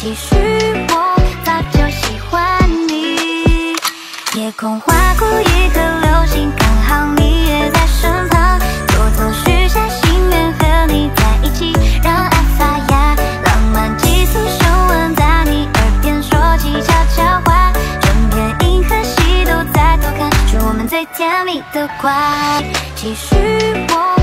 其实我早就喜欢你。夜空划过一颗流星，刚好你也在身旁，偷偷许下心愿和你在一起，让爱发芽，浪漫寄宿声吻在你耳边说起悄悄话，整片银河系都在偷看，是我们最甜蜜的怪。其实我